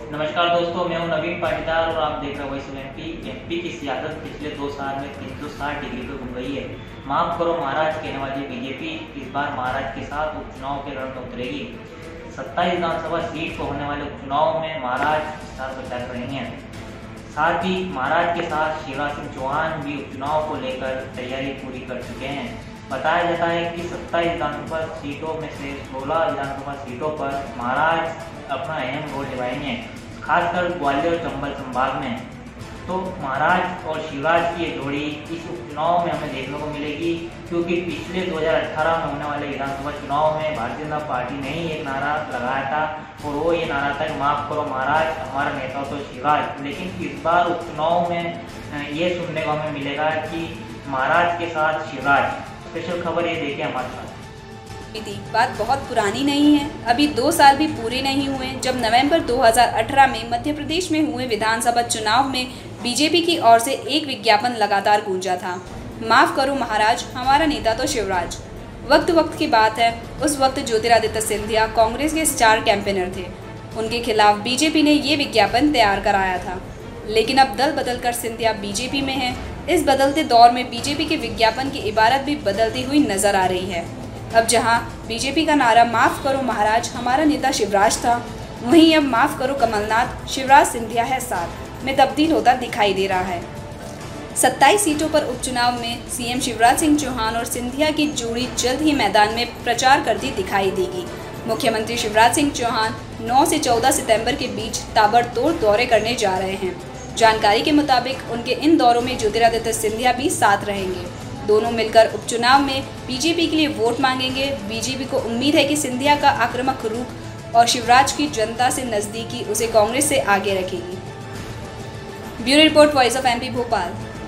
नमस्कार दोस्तों, मैं हूं नवीन पाटीदार और आप देख रहे हो वॉइस ऑफ एमपी की सियासत पिछले 2 साल में 360 डिग्री पर घूम गई है। माफ करो महाराज कहने वाली बीजेपी इस बार महाराज के साथ उपचुनाव के रण में उतरेगी। 27 विधानसभा सीट पर होने वाले उपचुनाव में महाराज स्टार प्रचार कर रही हैं। साथ ही महाराज के साथ शिवराज सिंह चौहान भी उपचुनाव को लेकर तैयारी पूरी कर चुके हैं। बताया जाता है कि 27 विधानसभा सीटों में से 16 विधानसभा सीटों पर महाराज अपना अहम रोल निभाएंगे, खासकर ग्वालियर और चंबल संभाग में। तो महाराज और शिवराज की ये जोड़ी इस उपचुनाव में हमें देखने को मिलेगी, क्योंकि पिछले 2018 में होने वाले विधानसभा चुनाव में भारतीय जनता पार्टी ने ही एक नारा लगाया था और वो ये नारा था कि माफ करो महाराज, हमारा नेता तो शिवराज। लेकिन इस बार उपचुनाव में ये सुनने को हमें मिलेगा कि महाराज के साथ शिवराज। स्पेशल खबर ये देखिए हमारे साथ। बात बहुत पुरानी नहीं है, अभी 2 साल भी पूरे नहीं हुए जब नवंबर 2018 में मध्य प्रदेश में हुए विधानसभा चुनाव में बीजेपी की ओर से एक विज्ञापन लगातार गूंजा था, माफ करो महाराज, हमारा नेता तो शिवराज। वक्त की बात है, उस वक्त ज्योतिरादित्य सिंधिया कांग्रेस के स्टार कैंपेनर थे। उनके खिलाफ बीजेपी ने ये विज्ञापन तैयार कराया था। लेकिन अब दल बदल कर सिंधिया बीजेपी में है। इस बदलते दौर में बीजेपी के विज्ञापन की इबारत भी बदलती हुई नजर आ रही है। अब जहां बीजेपी का नारा माफ करो महाराज, हमारा नेता शिवराज था, वहीं अब माफ करो कमलनाथ, शिवराज सिंधिया है साथ में तब्दील होता दिखाई दे रहा है। 27 सीटों पर उपचुनाव में सीएम शिवराज सिंह चौहान और सिंधिया की जोड़ी जल्द ही मैदान में प्रचार करती दिखाई देगी। मुख्यमंत्री शिवराज सिंह चौहान 9 से 14 सितंबर के बीच ताबड़तोड़ दौरे करने जा रहे हैं। जानकारी के मुताबिक उनके इन दौरों में ज्योतिरादित्य सिंधिया भी साथ रहेंगे। दोनों मिलकर उपचुनाव में बीजेपी के लिए वोट मांगेंगे। बीजेपी को उम्मीद है कि सिंधिया का आक्रामक रुख और शिवराज की जनता से नजदीकी उसे कांग्रेस से आगे रखेगी। Bureau report, voice of MP Bhopal.